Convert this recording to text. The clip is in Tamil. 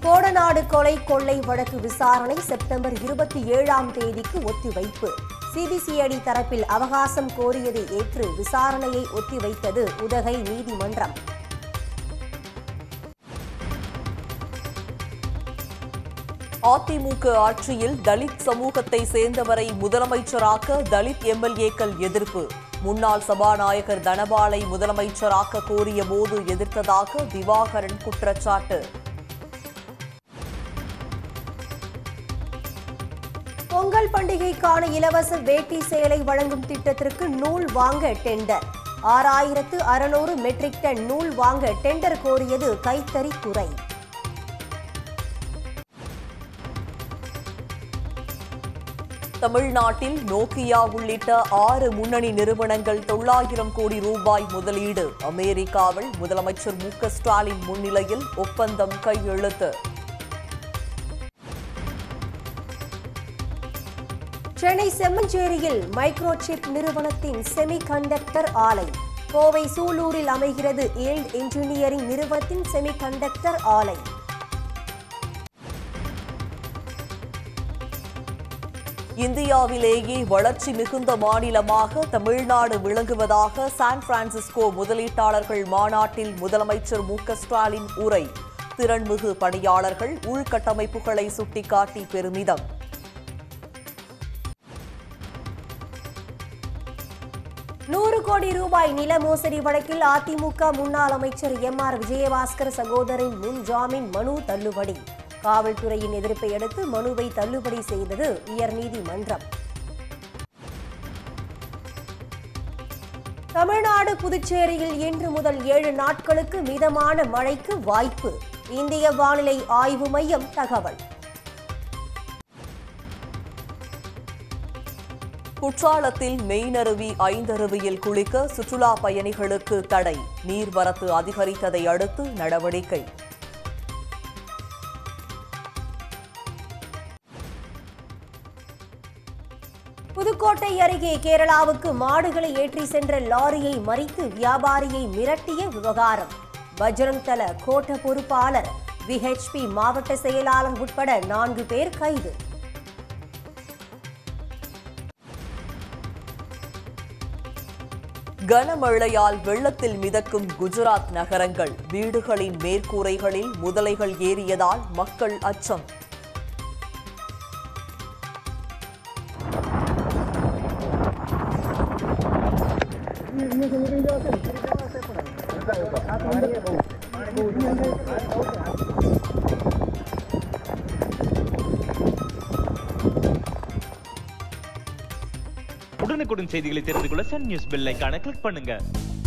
கோடநாடு கொலை கொள்ளை வழக்கு விசாரணை செப்டம்பர் 27ஆம் தேதிக்கு ஒத்திவைப்பு. சிபிசிஐடி தரப்பில் அவகாசம் கோரியதை ஏற்று விசாரணையை ஒத்திவைத்தது உதகை நீதிமன்றம். அதிமுக ஆட்சியில் தலித் சமூகத்தை சேர்ந்தவரை முதலமைச்சராக்க தலித் எம்எல்ஏக்கள் எதிர்ப்பு. முன்னாள் சபாநாயகர் தனபாலை முதலமைச்சராக்க கோரிய போது எதிர்த்ததாக திவாகரன் குற்றச்சாட்டு. பொங்கல் பண்டிகைக்கான இலவச வேட்டி சேலை வழங்கும் திட்டத்திற்கு நூல் வாங்க டெண்டர். 6600 மெட்ரிக் டன் நூல் வாங்க டெண்டர் கோரியது கைத்தறித்துறை. தமிழ்நாட்டில் நோக்கியா உள்ளிட்ட 6 முன்னணி நிறுவனங்கள் 900 கோடி ரூபாய் முதலீடு. அமெரிக்காவில் முதலமைச்சர் மு.க. ஸ்டாலின் முன்னிலையில் ஒப்பந்தம் கையெழுத்து. சென்னை செம்மஞ்சேரியில் மைக்ரோசிப் நிறுவனத்தின் செமிகண்டக்டர் ஆலை. கோவை சூலூரில் அமைகிறது ஏல்ட் இன்ஜினியரிங் நிறுவனத்தின் செமிகண்டக்டர் ஆலை. இந்தியாவிலேயே வளர்ச்சி மிகுந்த மாநிலமாக தமிழ்நாடு விளங்குவதாக சான் பிரான்சிஸ்கோ முதலீட்டாளர்கள் மாநாட்டில் முதலமைச்சர் மு.க. ஸ்டாலின் உரை. திறன்மிகு பணியாளர்கள் உள்கட்டமைப்புகளை சுட்டிக்காட்டி பெருமிதம். ₹100 கோடி நில மோசடி வழக்கில் அதிமுக முன்னாள் அமைச்சர் எம்.ஆர். விஜயபாஸ்கர் சகோதரின் முன் ஜாமீன் மனு தள்ளுபடி. காவல்துறையின் எதிர்ப்பை அடுத்து மனுவை தள்ளுபடி செய்தது உயர்நீதிமன்றம். தமிழ்நாடு புதுச்சேரியில் இன்று முதல் 7 நாட்களுக்கு மிதமான மழைக்கு வாய்ப்பு. இந்திய வானிலை ஆய்வு மையம் தகவல். குற்றாலத்தில் மெயினருவி ஐந்தருவியில் குளிக்க சுற்றுலா பயணிகளுக்கு தடை. நீர்வரத்து அதிகரித்ததை அடுத்து நடவடிக்கை. புதுக்கோட்டை அருகே கேரளாவுக்கு மாடுகளை ஏற்றி சென்ற லாரியை மறித்து வியாபாரியை மிரட்டிய விவகாரம். பஜ்ரங் தள கோட்ட பொறுப்பாளர், விஹெச்பி மாவட்ட செயலாளர் உட்பட 4 பேர் கைது. கனமழையால் வெள்ளத்தில் மிதக்கும் குஜராத் நகரங்கள். வீடுகளின் மேற்கூரைகளில் முதலைகள் ஏறியதால் மக்கள் அச்சம். உடனுக்குடன் செய்திகளை தெரிந்து கொள்ள சன் நியூஸ் பெல் ஐகானை கிளிக் பண்ணுங்க.